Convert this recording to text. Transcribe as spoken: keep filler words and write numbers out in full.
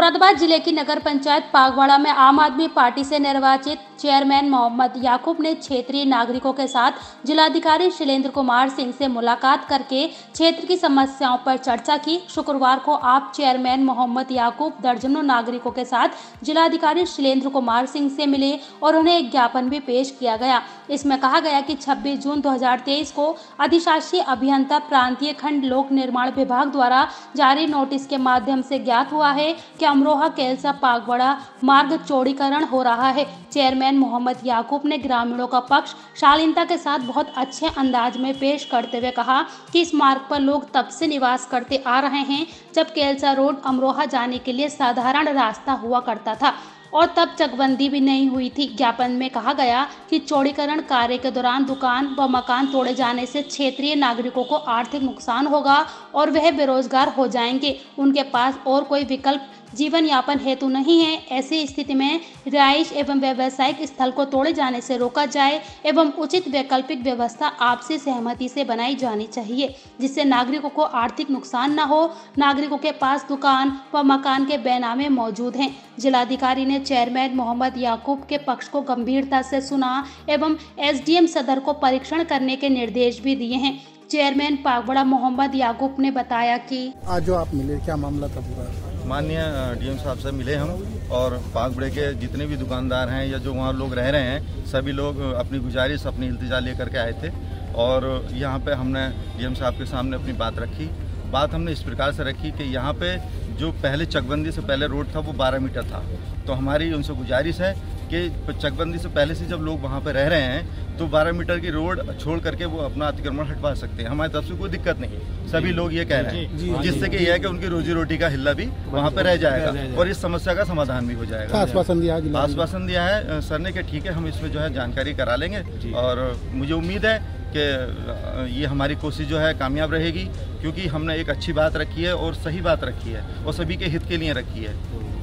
मुरादाबाद जिले की नगर पंचायत पागवाड़ा में आम आदमी पार्टी से निर्वाचित चेयरमैन मोहम्मद याकूब ने क्षेत्रीय नागरिकों के साथ जिलाधिकारी शैलेंद्र कुमार सिंह से मुलाकात करके क्षेत्र की समस्याओं पर चर्चा की। शुक्रवार को आप चेयरमैन मोहम्मद याकूब दर्जनों नागरिकों के साथ जिलाधिकारी शैलेंद्र कुमार सिंह से मिले और उन्हें एक ज्ञापन भी पेश किया गया। इसमें कहा गया कि छब्बीस जून दो हज़ार तेईस को अधिशासी अभियंता प्रांतीय खंड लोक निर्माण विभाग द्वारा जारी नोटिस के माध्यम से ज्ञात हुआ है कि अमरोहा केलसा पागवाड़ा मार्ग चौड़ीकरण हो रहा है। चेयरमैन मोहम्मद याकूब ने ग्रामीणों का पक्ष शालीनता के साथ बहुत अच्छे अंदाज में पेश करते हुए कहा कि इस मार्ग पर लोग तब से निवास करते आ रहे हैं जब केलसा रोड अमरोहा जाने के लिए साधारण रास्ता हुआ करता था और तब चकबंदी भी नहीं हुई थी। ज्ञापन में कहा गया कि चौड़ीकरण कार्य के दौरान दुकान व मकान तोड़े जाने से क्षेत्रीय नागरिकों को आर्थिक नुकसान होगा और वह बेरोजगार हो जाएंगे। उनके पास और कोई विकल्प जीवन यापन हेतु नहीं है। ऐसी स्थिति में रिहाइश एवं व्यावसायिक स्थल को तोड़े जाने से रोका जाए एवं उचित वैकल्पिक व्यवस्था आपसी सहमति से बनाई जानी चाहिए जिससे नागरिकों को आर्थिक नुकसान न हो। नागरिकों के पास दुकान व मकान के बैनामे मौजूद हैं। जिलाधिकारी ने चेयरमैन मोहम्मद याकूब के पक्ष को गंभीरता से सुना एवं एसडीएम सदर को परीक्षण करने के निर्देश भी दिए हैं। चेयरमैन पागवाड़ा मोहम्मद याकूब ने बताया कि आज जो आप मिले, क्या मामला था पूरा? माननीय डीएम साहब से मिले हम और पागवाड़े के जितने भी दुकानदार हैं या जो वहाँ लोग रह रहे हैं सभी लोग अपनी गुजारिश अपनी इल्तिजा लेकर के आए थे और यहाँ पे हमने डीएम साहब के सामने अपनी बात रखी। बात हमने इस प्रकार से रखी कि यहाँ पे जो पहले चकबंदी से पहले रोड था वो बारह मीटर था, तो हमारी उनसे गुजारिश है कि चकबंदी से पहले से जब लोग वहाँ पे रह रहे हैं तो बारह मीटर की रोड छोड़ करके वो अपना अतिक्रमण हटवा सकते हैं। हमारी तरफ से कोई दिक्कत नहीं, सभी लोग ये कह रहे हैं, जिससे कि यह है कि उनकी रोजी रोटी का हिल्ला भी वहाँ पे रह जाएगा और इस समस्या का समाधान भी हो जाएगा। आश्वासन दिया आश्वासन दिया है सर ने कि ठीक है हम इसमें जो है जानकारी करा लेंगे और मुझे उम्मीद है कि ये हमारी कोशिश जो है कामयाब रहेगी क्योंकि हमने एक अच्छी बात रखी है और सही बात रखी है और सभी के हित के लिए रखी है।